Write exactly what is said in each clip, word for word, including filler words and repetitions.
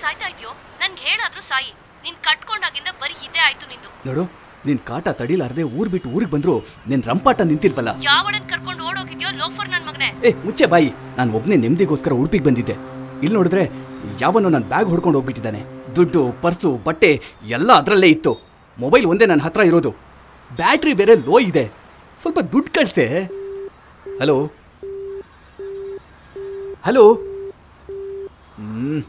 ಸಾಯ್ತಾ ಇದೆಯೋ? ನನ್ಗೆ ಹೇಳಾದ್ರೂ ಸಾಯಿ. ನೀನ್ ಕಟ್ಕೊಂಡಾಗಿಂದ ಬರೀ ಇದೇ ಆಯ್ತು ನಿಂದು. ನೋಡು, ನಿನ್ ಕಾಟ ತಡಿಲಾರ್ದೆ ಊರ್ ಬಿಟ್ಟು ಊರಿಗೆ ಬಂದ್ರು ನಿನ್ ರಂಪಾಟ ನಿಂತಿಲ್ವಲ್ಲ. ಯಾವಳನ್ ಕರ್ಕೊಂಡು ಓಡೋಗಿದ್ಯೋ ಲೋಫರ್ ನನ್ ಮಗನೇ. ಏ ಮುಚ್ಚೆ ಬಾಯಿ. ನಾನು ಒಬ್ನೇ ನೆಮ್ಮದಿಗೋಸ್ಕರ ಉಡುಪಿಗೆ ಬಂದಿದ್ದೆ. ಇಲ್ಲಿ ನೋಡಿದ್ರೆ ಯಾವನೋ ನನ್ನ ಬ್ಯಾಗ್ ಹೊಡ್ಕೊಂಡು ಹೋಗ್ಬಿಟ್ಟಿದ್ದಾನೆ. ದುಡ್ಡು, ಪರ್ಸು, ಬಟ್ಟೆ ಎಲ್ಲ ಅದರಲ್ಲೇ ಇತ್ತು. ಮೊಬೈಲ್ ಒಂದೇ ನನ್ನ ಹತ್ರ ಇರೋದು. ಬ್ಯಾಟ್ರಿ ಬೇರೆ ಲೋ ಇದೆ. ಸ್ವಲ್ಪ ದುಡ್ಡು ಕಳಿಸೆ. ಹಲೋ ಹಲೋ ಹ್ಮ್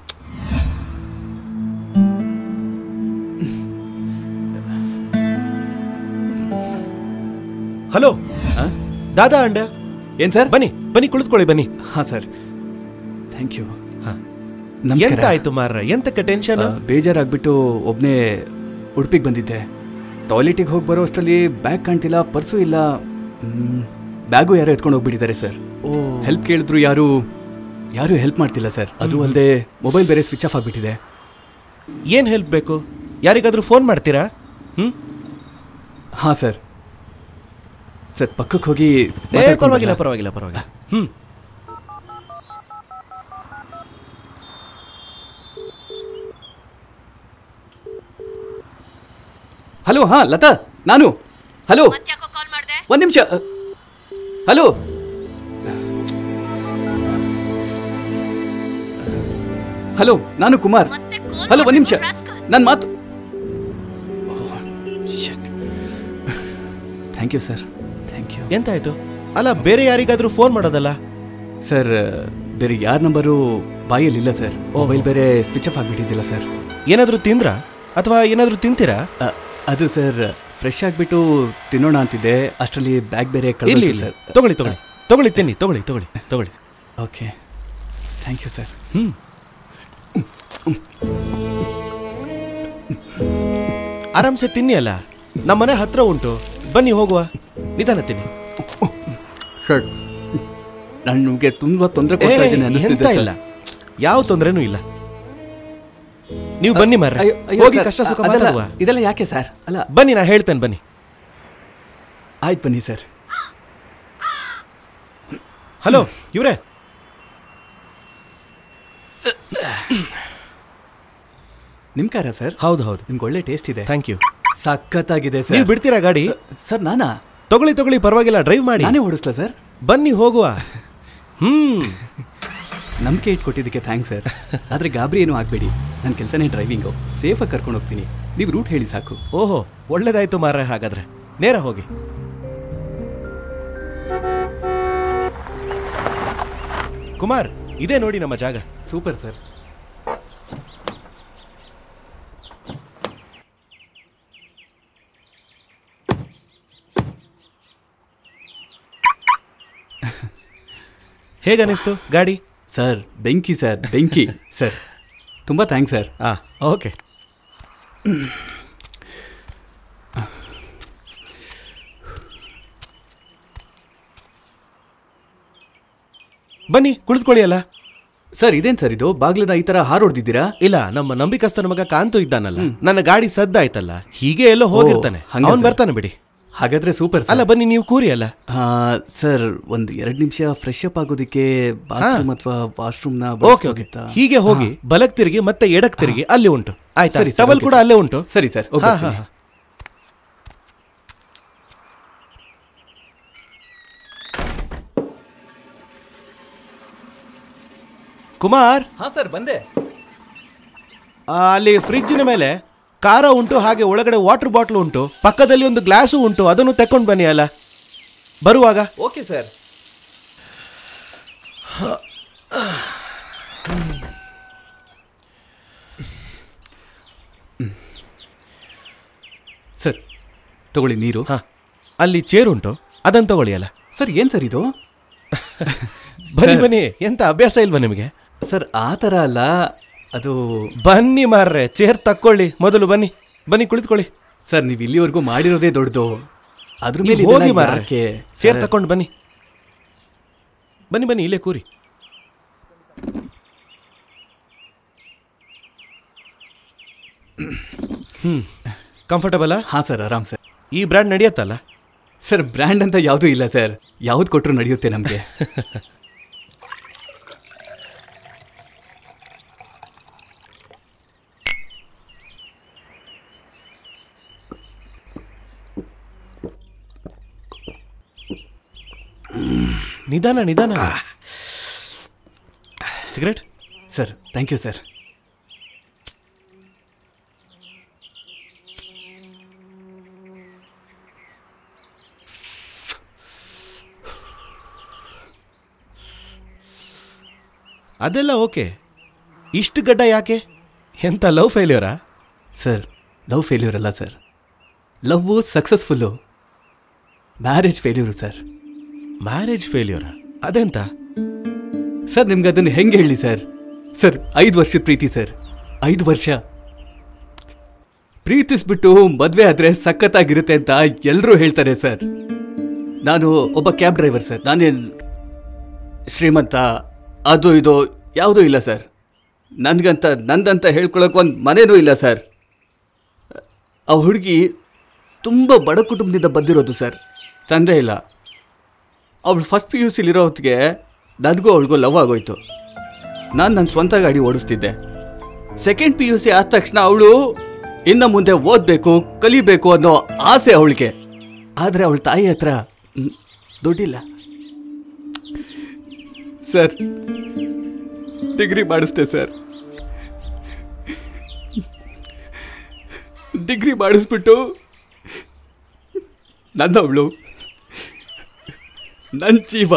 ಹಲೋ ದಾದಾ ಅಂಡ. ಏನ್ ಸರ್? ಬನ್ನಿ ಬನ್ನಿ ಕುಳಿತುಕೊಳ್ಳಿ ಬನ್ನಿ. ಹಾ ಸರ್, ಥ್ಯಾಂಕ್ ಯು. ಎಂತ ಆಯ್ತು ಮಾರ್ರೆ? ಎಂತಕ್ಕೆ ಟೆನ್ಷನ್? ಬೇಜಾರಾಗ್ಬಿಟ್ಟು ಒಬ್ನೇ ಉಡುಪಿಗೆ ಬಂದಿದ್ದೆ. ಟಾಯ್ಲೆಟಿಗೆ ಹೋಗಿ ಬರೋ ಅಷ್ಟರಲ್ಲಿ ಬ್ಯಾಗ್ ಕಾಣ್ತಿಲ್ಲ, ಪರ್ಸು ಇಲ್ಲ. ಬ್ಯಾಗು ಯಾರು ಎತ್ಕೊಂಡು ಹೋಗ್ಬಿಟ್ಟಿದ್ದಾರೆ ಸರ್. ಹೆಲ್ಪ್ ಕೇಳಿದ್ರು ಯಾರು ಯಾರು ಹೆಲ್ಪ್ ಮಾಡ್ತಿಲ್ಲ ಸರ್. ಅದು ಅಲ್ಲದೆ ಮೊಬೈಲ್ ಬೇರೆ ಸ್ವಿಚ್ ಆಫ್ ಆಗಿಬಿಟ್ಟಿದೆ. ಏನು ಹೆಲ್ಪ್ ಬೇಕು? ಯಾರಿಗಾದ್ರೂ ಫೋನ್ ಮಾಡ್ತೀರಾ? ಹ್ಮ್ ಹಾಂ ಸರ್. ಸರ್ ಪಕ್ಕಕ್ಕೆ ಹೋಗಿ. ಪರವಾಗಿಲ್ಲ ಪರವಾಗಿಲ್ಲ ಪರವಾಗಿಲ್ಲ. Hmm hello. ಹಾ ಲತಾ, ನಾನು. ಹಲೋ, ಕಾಲ್ ಮಾಡ್ದೆ? ಒಂದ್ ನಿಮಿಷ. ಹಲೋ ಹಲೋ, ನಾನು ಕುಮಾರ್. ಹಲೋ, ಒಂದ್ ನಿಮಿಷ, ನನ್ನ ಮಾತು. Thank you sir, thank you. ಎಂತಾಯ್ತು? ಅಲ್ಲ, ಬೇರೆ ಯಾರಿಗಾದ್ರೂ ಫೋನ್ ಮಾಡೋದಲ್ಲ ಸರ್? ಬೇರೆ ಯಾರ ನಂಬರು ಬಾಯಲ್ಲಿಲ್ಲ ಸರ್. ಮೊಬೈಲ್ ಬೇರೆ ಸ್ವಿಚ್ ಆಫ್ ಆಗಿಬಿಟ್ಟಿದ್ದಿಲ್ಲ ಸರ್. ಏನಾದರೂ ತಿಂದ್ರಾ ಅಥವಾ ಏನಾದರೂ ತಿಂತೀರಾ? ಅದು ಸರ್, ಫ್ರೆಶ್ ಆಗಿಬಿಟ್ಟು ತಿನ್ನೋಣ ಅಂತಿದ್ದೆ. ಅಷ್ಟರಲ್ಲಿ ಬ್ಯಾಗ್ ಬೇರೆ ಕಳಿಲಿ ಸರ್. ತಗೊಳ್ಳಿ ತಗೊಳ್ಳಿ ತಗೊಳ್ಳಿ ತಿನ್ನಿ. ತಗೊಳ್ಳಿ ತಗೊಳ್ಳಿ ತಗೊಳ್ಳಿ. Okay, thank you sir. Hmm ಆರಾಮ್ಸೆ ತಿನ್ನಿ. ಅಲ್ಲ, ನಮ್ಮನೆ ಹತ್ರ ಉಂಟು, ಬನ್ನಿ ಹೋಗುವ. ನಿಧಾನ ತಿನ್ನಿ ಸರ್. ನಾನು ನಿಮಗೆ ತುಂಬ ತೊಂದರೆ ಕೊಡ್ತಾ ಇದ್ದೀನಿ ಅನ್ನಿಸ್ತಿದೆ. ಇಲ್ಲ, ಯಾವ ತೊಂದರೆನೂ ಇಲ್ಲ. ನೀವು ಬನ್ನಿ ಮಾರ್ರೆ, ಹೋಗಿ ಕಷ್ಟ ಸುಖ ಮಾತಾಡುವ. ಇದೆಲ್ಲ ಯಾಕೆ ಸರ್? ಅಲ್ಲ ಬನ್ನಿ, ನಾ ಹೇಳ್ತೇನೆ ಬನ್ನಿ. ಆಯ್ತು ಬನ್ನಿ ಸರ್. ಹಲೋ ಇವ್ರೆ, ನಿಮ್ ಕಾರ ಸರ್? ಹೌದು ಹೌದು. ನಿಮ್ಗೆ ಒಳ್ಳೆ ಟೇಸ್ಟ್ ಇದೆ. Thank you. ಸಖತ್ತಾಗಿದೆ ಸರ್. ನೀವು ಬಿಡ್ತೀರಾ ಗಾಡಿ? ಸರ್ ನಾನಾ? ತಗೊಳ್ಳಿ ತಗೊಳ್ಳಿ, ಪರವಾಗಿಲ್ಲ, ಡ್ರೈವ್ ಮಾಡಿ. ನಾನೇ ಓಡಿಸ್ಲಾ ಸರ್? ಬನ್ನಿ ಹೋಗುವ. ಹ್ಮ್ ನಂಬಿಕೆ ಇಟ್ಕೊಟ್ಟಿದ್ದಕ್ಕೆ ಥ್ಯಾಂಕ್ಸ್ ಸರ್. ಆದರೆ ಗಾಬರಿ ಏನೂ ಆಗಬೇಡಿ. ನನ್ನ ಕೆಲಸನೇ ಡ್ರೈವಿಂಗು. ಸೇಫಾಗಿ ಕರ್ಕೊಂಡು ಹೋಗ್ತೀನಿ. ನೀವು ರೂಟ್ ಹೇಳಿ ಸಾಕು. ಓಹೋ, ಒಳ್ಳೇದಾಯ್ತು ಮಾರ್ರೆ. ಹಾಗಾದ್ರೆ ನೇರ ಹೋಗಿ. ಕುಮಾರ್, ಇದೇ ನೋಡಿ ನಮ್ಮ ಜಾಗ. Super sir. ಹೇಗನ್ನಿಸ್ತು ಗಾಡಿ? ಸರ್ ಬೆಂಕಿ ಸರ್, ಬೆಂಕಿ ಸರ್. ತುಂಬ ಥ್ಯಾಂಕ್ಸ್ ಸರ್. ಹಾಂ, ಓಕೆ. ಬನ್ನಿ ಕುಳಿತುಕೊಳ್ಳಿ. ಅಲ್ಲ ಸರ್, ಇದೇನು ಸರ್ ಇದು? ಬಾಗ್ಲನ್ನ ಈ ಥರ ಹಾರೋಡ್ದಿದ್ದೀರಾ? ಇಲ್ಲ, ನಮ್ಮ ನಂಬಿಕಸ್ಥನ ಮಗ ಕಾಂತು ಇದ್ದಾನಲ್ಲ, ನನ್ನ ಗಾಡಿ ಸದ್ದಾಯ್ತಲ್ಲ, ಹೀಗೆ ಎಲ್ಲೋ ಹೋಗಿರ್ತಾನೆ. ಅವನು ಬರ್ತಾನೆ ಬಿಡಿ. ಹಾಗಾದ್ರೆ ಸೂಪರ್. ಅಲ್ಲ ಬನ್ನಿ, ನೀವು ಕೂರಿ. ಅಲ್ಲ ಸರ್, ಒಂದು ಎರಡು ನಿಮಿಷ ಫ್ರೆಶ್ ಅಪ್ ಆಗೋದಕ್ಕೆ ಬಾತ್ರೂಮ್ ಅಥವಾ ವಾಶ್ರೂಮ್ನ. ಓಕೆ ಓಕೆ, ಹೀಗೆ ಹೋಗಿ ಬಲಕ್ ತಿರುಗಿ ಮತ್ತೆ ಎಡಕ್ ತಿರುಗಿ, ಅಲ್ಲಿ ಉಂಟು. ಆಯ್ತಾ? ಟವಲ್ ಕೂಡ ಅಲ್ಲೇ ಉಂಟು. ಸರಿ ಸರ್. ಕುಮಾರ್. ಹಾ ಸರ್, ಬಂದೆ. ಅಲ್ಲಿ ಫ್ರಿಡ್ಜಿನ ಮೇಲೆ ಖಾರ ಉಂಟು, ಹಾಗೆ ಒಳಗಡೆ ವಾಟರ್ ಬಾಟ್ಲ್ ಉಂಟು, ಪಕ್ಕದಲ್ಲಿ ಒಂದು ಗ್ಲಾಸು ಉಂಟು. ಅದನ್ನು ತಕೊಂಡು ಬನ್ನಿ ಅಲ್ಲ ಬರುವಾಗ. Okay sir. ಸರ್ ತಗೊಳ್ಳಿ ನೀರು. ಹಾ, ಅಲ್ಲಿ ಚೇರ್ ಉಂಟು, ಅದನ್ನು ತಗೊಳ್ಳಿ. ಅಲ್ಲ ಸರ್, ಏನು ಸರ್ ಇದು? ಬನ್ನಿ ಬನ್ನಿ, ಎಂತ ಅಭ್ಯಾಸ ಇಲ್ವಾ ನಿಮಗೆ? ಸರ್ ಆ ಥರ ಅಲ್ಲ, ಅದು. ಬನ್ನಿ ಮಾರ್ರೆ, ಚೇರ್ ತಕ್ಕೊಳ್ಳಿ ಮೊದಲು. ಬನ್ನಿ ಬನ್ನಿ ಕುಳಿತುಕೊಳ್ಳಿ. ಸರ್, ನೀವು ಇಲ್ಲಿವರೆಗೂ ಮಾಡಿರೋದೇ ದೊಡ್ಡದು. ಅದ್ರ ಮೇಲೆ ಹೋಗಿ ಮಾರ್ರೆ, ಚೇರ್ ತಕೊಂಡು ಬನ್ನಿ. ಬನ್ನಿ ಬನ್ನಿ, ಇಲ್ಲೇ ಕೂರಿ. Hmm comfortable? ಹಾಂ ಸರ್, ಆರಾಮ್ ಸರ್. ಈ ಬ್ರ್ಯಾಂಡ್ ನಡೆಯುತ್ತಲ್ಲ ಸರ್? ಬ್ರ್ಯಾಂಡ್ ಅಂತ ಯಾವುದೂ ಇಲ್ಲ ಸರ್, ಯಾವ್ದು ಕೊಟ್ಟರು ನಡೆಯುತ್ತೆ ನಮಗೆ. ನಿಧಾನ ನಿಧಾನ. Cigarette? Sir thank you sir. ಅದೆಲ್ಲ ಓಕೆ, ಇಷ್ಟು ಗಡ್ಡ ಯಾಕೆ? ಎಂಥ ಲವ್ ಫೇಲ್ಯೂರಾ? ಸರ್ ಲವ್ ಫೇಲ್ಯೂರ್ ಅಲ್ಲ sir, love successful, marriage failure sir. Marriage ಫೇಲ್ಯೂರಾ? ಅದೆಂತ ಸರ್ ನಿಮ್ಗೆ ಅದನ್ನು ಹೆಂಗೆ ಹೇಳಿ ಸರ್? ಸರ್ ಐದು ವರ್ಷದ ಪ್ರೀತಿ ಸರ್, ಐದು ವರ್ಷ ಪ್ರೀತಿಸ್ಬಿಟ್ಟು ಮದುವೆ ಆದರೆ ಸಖತ್ತಾಗಿರುತ್ತೆ ಅಂತ ಎಲ್ಲರೂ ಹೇಳ್ತಾರೆ ಸರ್. ನಾನು ಒಬ್ಬ ಕ್ಯಾಬ್ ಡ್ರೈವರ್ ಸರ್, ನಾನೇನು ಶ್ರೀಮಂತ ಅದು ಇದು ಯಾವುದೂ ಇಲ್ಲ ಸರ್. ನನಗಂತ ನಂದಂತ ಹೇಳ್ಕೊಳಕ್ಕೆ ಒಂದು ಮನೇನೂ ಇಲ್ಲ ಸರ್. ಆ ಹುಡುಗಿ ತುಂಬ ಬಡ ಕುಟುಂಬದಿಂದ ಬಂದಿರೋದು ಸರ್, ತಂದೆ ಇಲ್ಲ. ಅವಳು ಫಸ್ಟ್ ಪಿ ಯು ಸಿಲಿರೋ ಹೊತ್ತಿಗೆ ನನಗೂ ಅವಳಿಗೂ ಲವ್ ಆಗೋಯ್ತು. ನಾನು ನನ್ನ ಸ್ವಂತ ಗಾಡಿ ಓಡಿಸ್ತಿದ್ದೆ. ಸೆಕೆಂಡ್ ಪಿ ಯು ಸಿ ಆದ ತಕ್ಷಣ ಅವಳು ಇನ್ನು ಮುಂದೆ ಓದಬೇಕು ಕಲಿಬೇಕು ಅನ್ನೋ ಆಸೆ ಅವಳಿಗೆ. ಆದರೆ ಅವಳ ತಾಯಿ ಹತ್ರ ದುಡ್ಡಿಲ್ಲ ಸರ್. ಡಿಗ್ರಿ ಮಾಡಿಸ್ದೆ ಸರ್. ಡಿಗ್ರಿ ಮಾಡಿಸ್ಬಿಟ್ಟು ನನ್ನವಳು ನನ್ನ ಜೀವ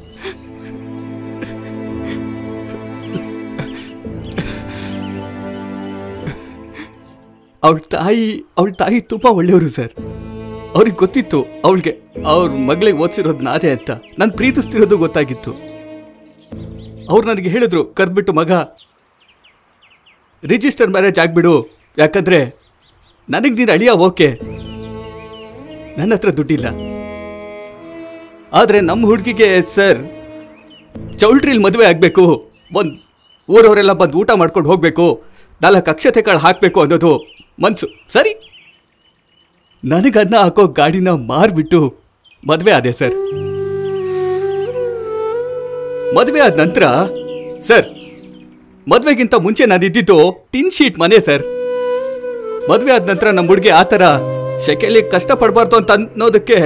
ಅವಳ ತಾಯಿ ಅವಳ ತಾಯಿ ತುಂಬ ಒಳ್ಳೆಯವರು ಸರ್. ಅವ್ರಿಗೆ ಗೊತ್ತಿತ್ತು ಅವಳಿಗೆ ಅವ್ರ ಮಗಳಿಗೆ ಓದಿಸಿರೋದು ನಾನೇ ಅಂತ. ನಾನು ಪ್ರೀತಿಸ್ತಿರೋದು ಗೊತ್ತಾಗಿತ್ತು. ಅವ್ರು ನನಗೆ ಹೇಳಿದ್ರು, ಕರೆದ್ಬಿಟ್ಟು ಮಗ ರಿಜಿಸ್ಟರ್ ಮ್ಯಾರೇಜ್ ಆಗಿಬಿಡು, ಯಾಕಂದರೆ ನನಗೆ ನೀನು ಅಳಿಯ ಓಕೆ, ನನ್ನ ಹತ್ರ ದುಡ್ಡಿಲ್ಲ. ಆದರೆ ನಮ್ಮ ಹುಡುಗಿಗೆ ಸರ್ ಚೌಲ್ಟ್ರಿಲಿ ಮದುವೆ ಆಗಬೇಕು, ಒಂದು ಊರವರೆಲ್ಲ ಬಂದು ಊಟ ಮಾಡ್ಕೊಂಡು ಹೋಗಬೇಕು, ನಾಲ್ಕು ಅಕ್ಷತೆ ಕಾಳು ಹಾಕಬೇಕು ಅನ್ನೋದು ಮನಸ್ಸು. ಸರಿ, ನನಗನ್ನ ಹಾಕೋ ಗಾಡಿನ ಮಾರಿಬಿಟ್ಟು ಮದುವೆ ಆದೆ ಸರ್. ಮದುವೆ ಆದ ನಂತರ ಸರ್, ಮದುವೆಗಿಂತ ಮುಂಚೆ ನಾನು ಇದ್ದಿದ್ದು ಟಿನ್ ಶೀಟ್ ಮನೆ ಸರ್. ಮದುವೆ ಆದ ನಂತರ ನಮ್ಮ ಹುಡುಗಿ ಆ ಥರ ಶೆಕೆಲಿ ಕಷ್ಟಪಡಬಾರ್ದು ಅಂತ ಅನ್ನೋದಕ್ಕೆ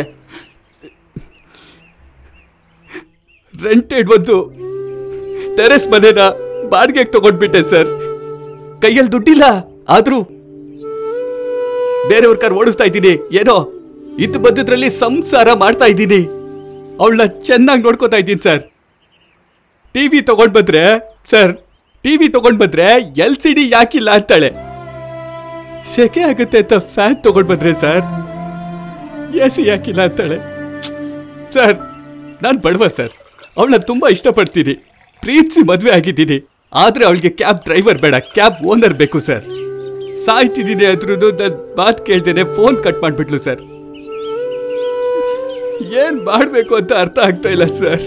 ರೆಂಟೆಡ್ ಒಂದು ಟೆರೆಸ್ ಮನೇನ ಬಾಡಿಗೆಗೆ ತಗೊಂಡ್ಬಿಟ್ಟೆ ಸರ್. ಕೈಯಲ್ಲಿ ದುಡ್ಡಿಲ್ಲ, ಆದರೂ ಬೇರೆಯವ್ರ ಕಾರ್ ಓಡಿಸ್ತಾ ಇದ್ದೀನಿ, ಏನೋ ಇದ್ದು ಬದ್ದದ್ರಲ್ಲಿ ಸಂಸಾರ ಮಾಡ್ತಾ ಇದ್ದೀನಿ. ಅವಳನ್ನ ಚೆನ್ನಾಗಿ ನೋಡ್ಕೋತಾ ಇದ್ದೀನಿ ಸರ್. ಟಿ ವಿ ತಗೊಂಡು ಬಂದ್ರೆ ಸರ್, ಟಿ ವಿ ತಗೊಂಡು ಬಂದ್ರೆ ಎಲ್ ಸಿ ಡಿ ಯಾಕಿಲ್ಲ ಅಂತಾಳೆ. ಸೆಕೆ ಆಗುತ್ತೆ ಅಂತ ಫ್ಯಾನ್ ತಗೊಂಡು ಬಂದ್ರೆ ಸರ್, ಎ ಸಿ ಯಾಕಿಲ್ಲ ಅಂತಾಳೆ. ಸರ್ ನಾನು ಬಡವ ಸರ್, ಅವಳನ್ನ ತುಂಬ ಇಷ್ಟಪಡ್ತೀನಿ, ಪ್ರೀತಿಸಿ ಮದುವೆ ಆಗಿದ್ದೀನಿ. ಆದರೆ ಅವಳಿಗೆ ಕ್ಯಾಬ್ ಡ್ರೈವರ್ ಬೇಡ, ಕ್ಯಾಬ್ ಓನರ್ ಬೇಕು ಸರ್. ಸಾಯ್ತಿದ್ದೀನಿ ಅಂದ್ರೂ ನನ್ನ ಮಾತು ಕೇಳ್ತೇನೆ ಫೋನ್ ಕಟ್ ಮಾಡಿಬಿಟ್ಲು ಸರ್. ಏನು ಮಾಡಬೇಕು ಅಂತ ಅರ್ಥ ಆಗ್ತಾ ಇಲ್ಲ ಸರ್.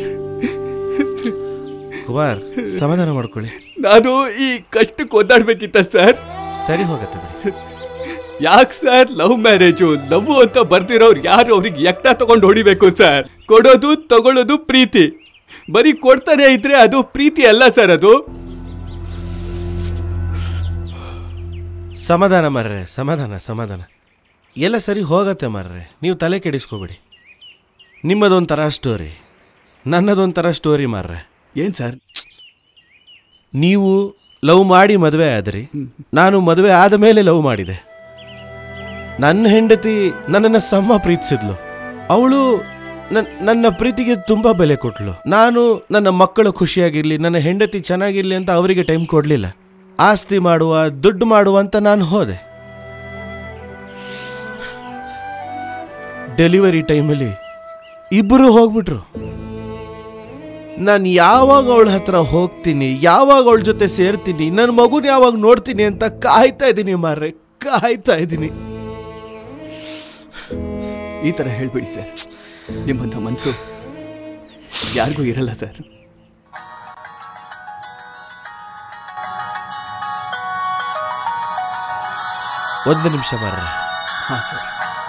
ಕುಮಾರ್, ಸಮಾಧಾನ ಮಾಡ್ಕೊಳ್ಳಿ. ನಾನು ಈ ಕಷ್ಟಕ್ಕೆ ಒದ್ದಾಡ್ಬೇಕಿತ್ತ ಸರ್. ಸರಿ ಹೋಗತ್ತೆ ಬಿಡಿ. ಯಾಕೆ ಸರ್ ಲವ್ ಮ್ಯಾರೇಜು ಲವ್ ಅಂತ ಬರ್ದಿರೋರು ಯಾರು ಅವ್ರಿಗೆ ಎಕ್ಟ ತಗೊಂಡು ಹೊಡಿಬೇಕು ಸರ್? ಕೊಡೋದು ತಗೊಳ್ಳೋದು ಪ್ರೀತಿ, ಬರೀ ಕೊಡ್ತಾನೆ ಇದ್ರೆ ಅದು ಪ್ರೀತಿ ಅಲ್ಲ ಸರ್. ಅದು ಸಮಾಧಾನ ಮಾರ್ರೆ, ಸಮಾಧಾನ ಸಮಾಧಾನ ಎಲ್ಲ ಸರಿ ಹೋಗತ್ತೆ ಮಾರ್ರೆ, ನೀವು ತಲೆ ಕೆಡಿಸ್ಕೋಬೇಡಿ. ನಿಮ್ಮದೊಂಥರ ಸ್ಟೋರಿ, ನನ್ನದೊಂಥರ ಸ್ಟೋರಿ ಮಾರ್ರೆ. ಏನು ಸರ್? ನೀವು ಲವ್ ಮಾಡಿ ಮದುವೆ ಆದ್ರಿ, ನಾನು ಮದುವೆ ಆದ ಮೇಲೆ ಲವ್ ಮಾಡಿದೆ. ನನ್ನ ಹೆಂಡತಿ ನನ್ನನ್ನು ಸಮ ಪ್ರೀತಿಸಿದ್ಲು. ಅವಳು ನನ್ನ ಪ್ರೀತಿಗೆ ತುಂಬ ಬೆಲೆ ಕೊಟ್ಲು. ನಾನು ನನ್ನ ಮಕ್ಕಳು ಖುಷಿಯಾಗಿರ್ಲಿ, ನನ್ನ ಹೆಂಡತಿ ಚೆನ್ನಾಗಿರ್ಲಿ ಅಂತ ಅವರಿಗೆ ಟೈಮ್ ಕೊಡಲಿಲ್ಲ. ಆಸ್ತಿ ಮಾಡುವ ದುಡ್ಡು ಮಾಡುವ ಅಂತ ನಾನು ಹೋದೆ. ಡೆಲಿವರಿ ಟೈಮಲ್ಲಿ ಇಬ್ಬರು ಹೋಗ್ಬಿಟ್ರು. ನಾನು ಯಾವಾಗ ಅವಳ ಹತ್ರ ಹೋಗ್ತೀನಿ, ಯಾವಾಗ ಅವಳ ಜೊತೆ ಸೇರ್ತೀನಿ, ನನ್ನ ಮಗುನ ಯಾವಾಗ ನೋಡ್ತೀನಿ ಅಂತ ಕಾಯ್ತಾ ಇದ್ದೀನಿ ಮಾರ್ರೆ, ಕಾಯ್ತಾ ಇದ್ದೀನಿ. ಈ ಥರ ಹೇಳ್ಬೇಡಿ ಸರ್, ನಿಮ್ಮಂಥ ಮನಸ್ಸು ಯಾರಿಗೂ ಇರಲ್ಲ ಸರ್. ಒಂದು ನಿಮಿಷ ಮಾರ್ರೆ. ಹಾಂ ಸರ್.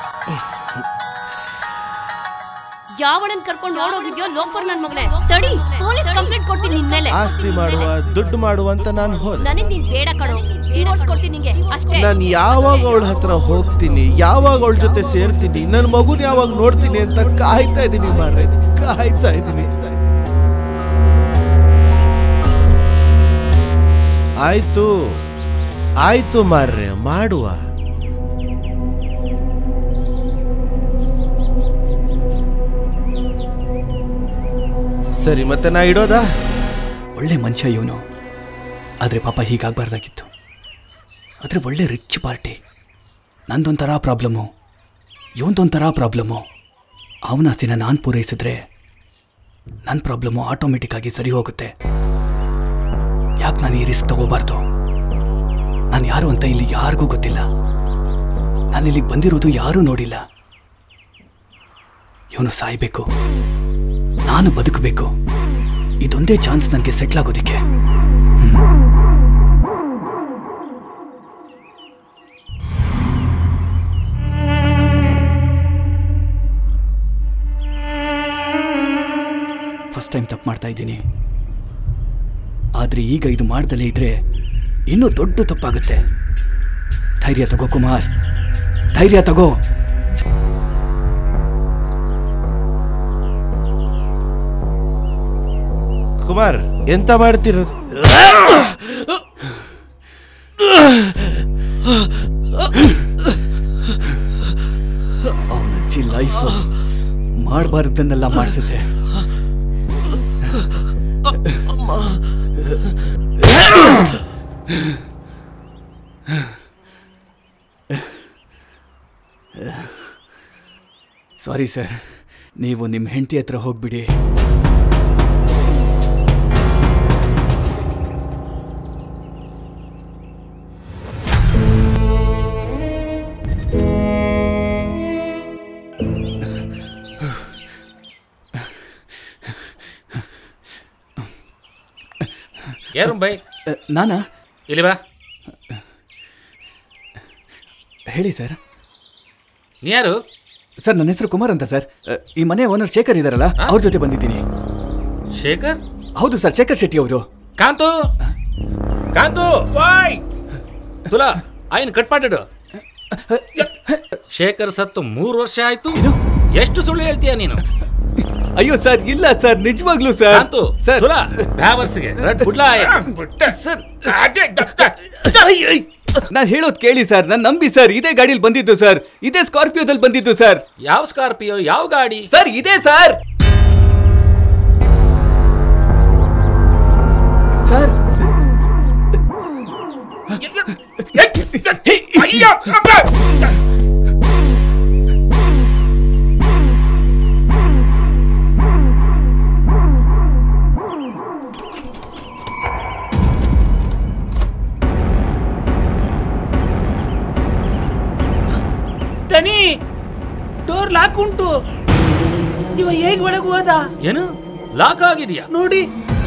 ಯಾವಳನ್ ಕರ್ಕೊಂಡು ಓಡೋಗಿದ್ಯೋ ಲೋಫರ್ ನನ್ ಮಗಳೇ, ತಡಿ, ಪೊಲೀಸ್ ಕಂಪ್ಲೇಂಟ್ ಕೊಡ್ತೀನಿ ನಿನ್ ಮೇಲೆ. ಆಸ್ತಿ ಮಾಡುವ ದುಡ್ಡು ಮಾಡುವ ಅಂತ ನಾನು ಹೋದೆ. ನನಗೆ ನೀನ್ ಬೇಡ ಕಣೋ, ಡಿವೋರ್ಸ್ ಕೊಡ್ತೀನಿ ನಿಂಗೆ ಅಷ್ಟೇ. ನಾನು ಯಾವಾಗ ಅವಳ ಹತ್ರ ಹೋಗ್ತೀನಿ, ಯಾವಾಗ ಅವಳ ಜೊತೆ ಸೇರ್ತೀನಿ, ನನ್ನ ಮಗುನ ಯಾವಾಗ ನೋಡ್ತೀನಿ ಅಂತ ಕಾಯ್ತಾ ಇದ್ದೀನಿ ಮಾರ್ರೆ, ಕಾಯ್ತಾ ಇದ್ದೀನಿ. ಆಯ್ತು ಆಯ್ತು ಮಾರ್ರೆ, ಮಾಡುವ. ಸರಿ, ಮತ್ತೆ ನಾ ಇಡೋದಾ? ಒಳ್ಳೆ ಮನುಷ್ಯ ಇವನು, ಆದರೆ ಪಾಪ ಹೀಗಾಗಬಾರ್ದಾಗಿತ್ತು. ಆದರೆ ಒಳ್ಳೆ ರಿಚ್ ಪಾರ್ಟಿ. ನಂದೊಂಥರ ಪ್ರಾಬ್ಲಮ್ಮು, ಇವನದೊಂಥರ ಪ್ರಾಬ್ಲಮ್ಮು. ಅವನ ಆಸ್ತಿನ ನಾನು ಪೂರೈಸಿದ್ರೆ ನನ್ನ ಪ್ರಾಬ್ಲಮ್ಮು ಆಟೋಮೆಟಿಕ್ಕಾಗಿ ಸರಿ ಹೋಗುತ್ತೆ. ಯಾಕೆ ನಾನು ಈ ರಿಸ್ಕ್ ತಗೋಬಾರ್ದು? ನಾನು ಯಾರು ಅಂತ ಇಲ್ಲಿ ಯಾರಿಗೂ ಗೊತ್ತಿಲ್ಲ. ನಾನು ಇಲ್ಲಿಗೆ ಬಂದಿರೋದು ಯಾರೂ ನೋಡಿಲ್ಲ. ಇವನು ಸಾಯ್ಬೇಕು, ನಾನು ಬದುಕಬೇಕು. ಇದೊಂದೇ ಚಾನ್ಸ್ ನನಗೆ ಸೆಟ್ಲ್ ಆಗೋದಕ್ಕೆ. ಫಸ್ಟ್ ಟೈಮ್ ತಪ್ಪು ಮಾಡ್ತಾ ಇದ್ದೀನಿ, ಆದರೆ ಈಗ ಇದು ಮಾಡ್ದಲೇ ಇದ್ರೆ ಇನ್ನೂ ದೊಡ್ಡ ತಪ್ಪಾಗುತ್ತೆ. ಧೈರ್ಯ ತಗೋ ಕುಮಾರ್, ಧೈರ್ಯ ತಗೋ. ಕುಮಾರ್, ಎಂತ ಮಾಡ್ತಿರೋದು? ಅವನಜ್ಜಿ ಲೈಫ್ ಮಾಡಬಾರ್ದನ್ನೆಲ್ಲ ಮಾಡಿಸುತ್ತೆ. ಸಾರಿ ಸರ್, ನೀವು ನಿಮ್ಮ ಹೆಂಡತಿ ಹತ್ರ ಹೋಗ್ಬಿಡಿ. ಯಾರು ಬೈ? ನಾನಾ? ಇಲ್ಲಿ ಬಾ. ಹೇಳಿ ಸರ್. ನೀ ಯಾರು? ಸರ್, ನನ್ನ ಹೆಸರು ಕುಮಾರ್ ಅಂತ ಸರ್. ಈ ಮನೆ ಓನರ್ ಶೇಖರ್ ಇದಾರಲ್ಲ, ಅವ್ರ ಜೊತೆ ಬಂದಿದ್ದೀನಿ. ಶೇಖರ್? ಹೌದು ಸರ್, ಶೇಖರ್ ಶೆಟ್ಟಿ ಅವರು. ಕಾಂತು, ಕಾಂತು, ತುಲಾ ಆಯ್ನ್ ಕಟ್ ಮಾಡಿಡು. ಶೇಖರ್ ಸತ್ತು ಮೂರು ವರ್ಷ ಆಯ್ತು. ಎಷ್ಟು ಸುಳ್ಳು ಹೇಳ್ತೀಯ ನೀನು? ಅಯ್ಯೋ ಸರ್, ಇಲ್ಲ ಸರ್, ನಿಜವಾಗ್ಲೂ ಸರ್. ಕಾಂತು, ಸರ್, ತುಲಾ ಬ್ಯಾವರ್ಸ್ಗೆ ರಡ್ ಬುಡ್ಲಾ ಸರ್. ನಾನು ಹೇಳೋದು ಕೇಳಿ ಸರ್, ನಾನು ನಂಬಿ ಸರ್. ಇದೇ ಗಾಡಿಲಿ ಬಂದಿದ್ದು ಸರ್, ಇದೇ ಸ್ಕಾರ್ಪಿಯೋದಲ್ಲಿ ಬಂದಿದ್ದು ಸರ್. ಯಾವ ಸ್ಕಾರ್ಪಿಯೋ? ಯಾವ ಗಾಡಿ ಸರ್? ಇದೇ ಸರ್. ಸರ್, ದನಿ, ಡೋರ್ ಲಾಕ್ ಉಂಟು. ಇವ ಹೇಗೆ ಒಳಗೆ ಹೋದ? ಏನು ಲಾಕ್ ಆಗಿದೆಯಾ? ನೋಡಿ.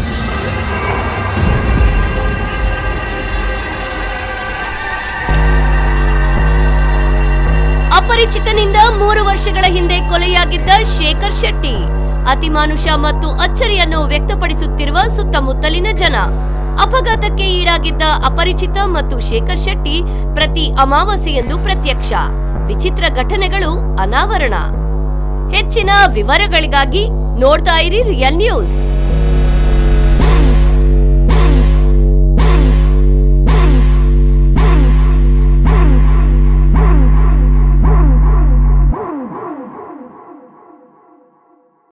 ಅಪರಿಚಿತನಿಂದ ಮೂರು ವರ್ಷಗಳ ಹಿಂದೆ ಕೊಲೆಯಾಗಿದ್ದ ಶೇಖರ್ ಶೆಟ್ಟಿ ಅತಿಮಾನುಷ ಮತ್ತು ಅಚ್ಚರಿಯನ್ನು ವ್ಯಕ್ತಪಡಿಸುತ್ತಿರುವ ಸುತ್ತಮುತ್ತಲಿನ ಜನ. ಅಪಘಾತಕ್ಕೆ ಈಡಾಗಿದ್ದ ಅಪರಿಚಿತ ಮತ್ತು ಶೇಖರ್ ಶೆಟ್ಟಿ ಪ್ರತಿ ಅಮಾವಾಸ್ಯೆಯಂದು ಪ್ರತ್ಯಕ್ಷ. ವಿಚಿತ್ರ ಘಟನೆಗಳು ಅನಾವರಣ. ಹೆಚ್ಚಿನ ವಿವರಗಳಿಗಾಗಿ ನೋಡ್ತಾ ಇರಿ ರಿಯಲ್ ನ್ಯೂಸ್.